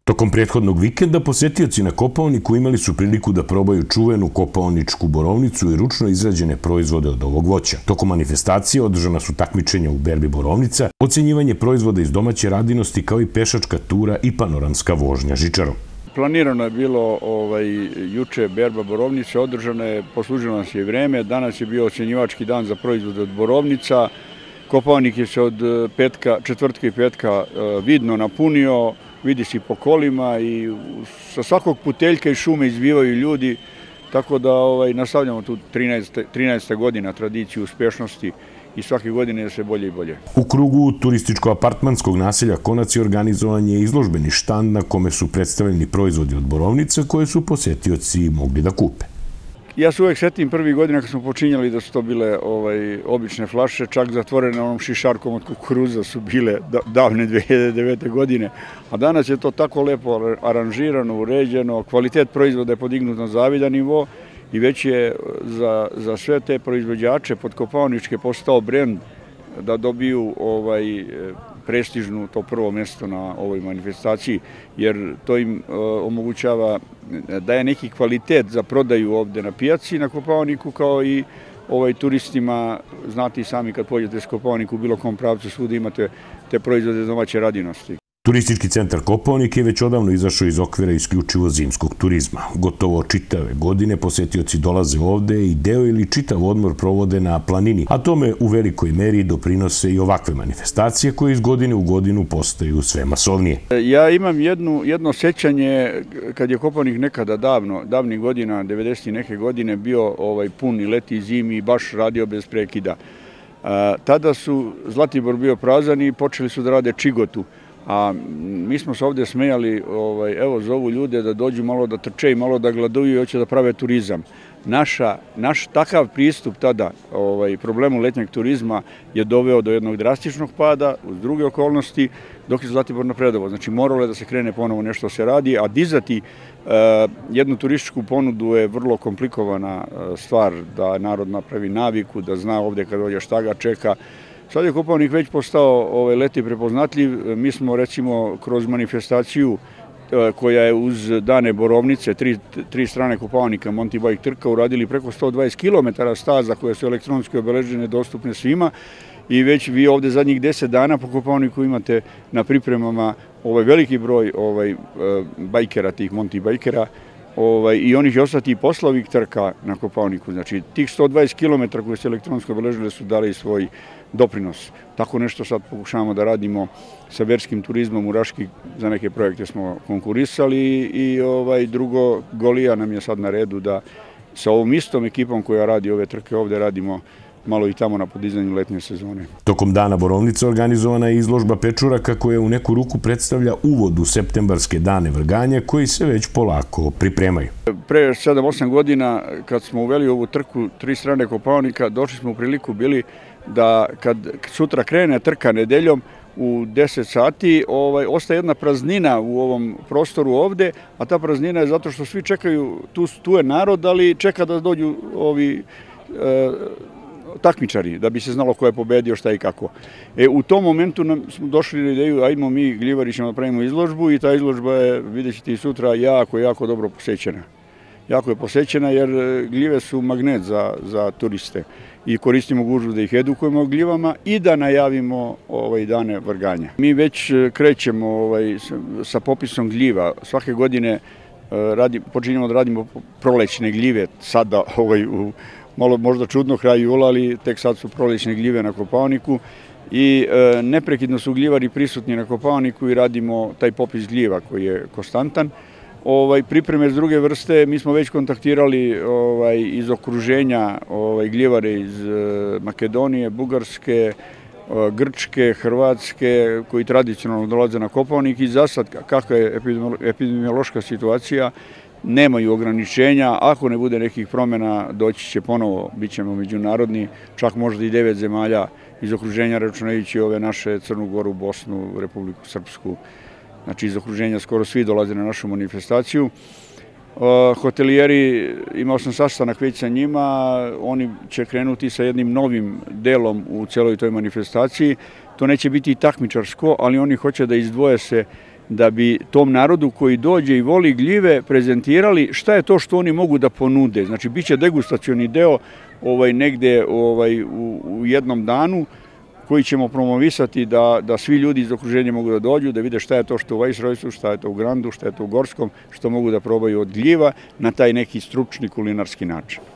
Tokom prethodnog vikenda posetioci na Kopaoniku imali su priliku da probaju čuvenu kopaoničku borovnicu i ručno izrađene proizvode od ovog voća. Tokom manifestacije održana su takmičenja u berbi borovnica, ocenjivanje proizvoda iz domaće radinosti kao i pešačka tura i panoramska vožnja žičarom. Planirano je bilo juče berba borovnice, održana je, poslužilo nas je vreme, danas je bio ocenjivački dan za proizvode od borovnica. Kopaonik je se od četvrtka i petka vidno napunio, vidi se po kolima i sa svakog puteljka i šume izbivaju ljudi, tako da nastavljamo tu 13. godina tradiciju uspešnosti i svake godine je sve bolje i bolje. U krugu turističko-apartmanskog naselja Konac je organizovan je izložbeni štand na kome su predstavljeni proizvodi od borovnica koje su posetioci mogli da kupe. Ja se uvek setim prvih godina kad smo počinjali da su to bile obične flaše, čak zatvorene onom šišarkom od kukuruza su bile davne 2009. godine, a danas je to tako lepo aranžirano, uređeno, kvalitet proizvoda je podignut na zavidan nivo i već je za sve te proizvođače pod Kopaoničke postao brend da dobiju prestižnu to prvo mjesto na ovoj manifestaciji, jer to im omogućava da je neki kvalitet za prodaju ovde na pijaci na Kopaoniku, kao i turistima. Znate i sami kad pođete s Kopaoniku u bilo kom pravcu, svuda imate te proizvode domaće radinosti. Turistički centar Kopaonik je već odavno izašao iz okvira isključivo zimskog turizma. Gotovo čitave godine posetioci dolaze ovde i deo ili čitav odmor provode na planini, a tome u velikoj meri doprinose i ovakve manifestacije koje iz godine u godinu postaju sve masovnije. Ja imam jedno sećanje kad je Kopaonik nekada davnih godina, 90. neke godine, bio pun i leti i zimi i baš radio bez prekida. Tada su Zlatibor bio prazan i počeli su da rade čigotu. A mi smo se ovdje smejali, evo zovu ljude da dođu malo da trče i malo da gladuju i hoće da prave turizam. Naš takav pristup tada problemu letnjeg turizma je doveo do jednog drastičnog pada uz druge okolnosti dok je Zlatibor napredovao. Znači moralo je da se krene ponovo nešto se radi, a dizati jednu turističku ponudu je vrlo komplikovana stvar, da narod napravi naviku, da zna ovdje kad dođe šta ga čeka. Sad je Kopaonik već postao leti prepoznatljiv. Mi smo recimo kroz manifestaciju koja je uz dane borovnice, tri strane Kopaonika, Mountain Bike trka, uradili preko 120 km staza koje su elektronski obeležene, dostupne svima. I već vi ovde zadnjih 10 dana po Kopaoniku imate na pripremama veliki broj bajkera, tih Mountain Bikera, i onih i ostati i posle ovih trka na Kopaoniku. Znači, tih 120 km koje su elektronsko obeležile su dali svoj doprinos. Tako nešto sad pokušavamo da radimo sa verskim turizmom u Raški, za neke projekte smo konkurisali i drugo, Golija nam je sad na redu da sa ovom istom ekipom koja radi ove trke ovde radimo malo i tamo na podizanju letnje sezone. Tokom dana borovnice organizovana je izložba pečuraka koja u neku ruku predstavlja uvod u septembarske dane vrganja koji se već polako pripremaju. Pre 7-8 godina kad smo uveli ovu trku tri strane Kopaonika, došli smo u priliku bili da kad sutra krene trka nedeljom u 10 sati, ostaje jedna praznina u ovom prostoru ovde, a ta praznina je zato što svi čekaju, tu je narod, ali čeka da dođu ovi takmičari, da bi se znalo ko je pobedio, šta i kako. U tom momentu smo došli na ideju, ajdemo mi gljivari ćemo da pravimo izložbu i ta izložba je, vidjet ćete i sutra, jako dobro posećena. Jako je posećena jer gljive su magnet za turiste i koristimo gužvu da ih edukujemo o gljivama i da najavimo dane vrganja. Mi već krećemo sa popisom gljiva. Svake godine počinjemo da radimo prolećne gljive, sada u malo možda čudno kraj jula, ali tek sad su prolećne gljive na Kopaoniku i neprekidno su gljivari prisutni na Kopaoniku i radimo taj popis gljiva koji je konstantan. Pripreme s druge vrste, mi smo već kontaktirali iz okruženja gljivare iz Makedonije, Bugarske, Grčke, Hrvatske, koji tradicionalno dolaze na Kopaonik i za sad kakva je epidemiološka situacija, nemaju ograničenja, ako ne bude nekih promjena doći će ponovo, bit ćemo međunarodni, čak možda i 9 zemalja iz okruženja, računajući ove naše Crnu Goru, Bosnu, Republiku Srpsku. Znači iz okruženja skoro svi dolaze na našu manifestaciju. Hotelijeri, imao sam sastanak već sa njima, oni će krenuti sa jednim novim delom u celoj toj manifestaciji. To neće biti i takmičarsko, ali oni hoće da izdvoje se da bi tom narodu koji dođe i voli gljive prezentirali šta je to što oni mogu da ponude. Znači, bit će degustacioni deo negde u jednom danu koji ćemo promovisati da svi ljudi iz okruženja mogu da dođu, da vide šta je to što u Viceroysu, šta je to u Grandu, šta je to u Gorskom, što mogu da probaju od gljiva na taj neki stručni kulinarski način.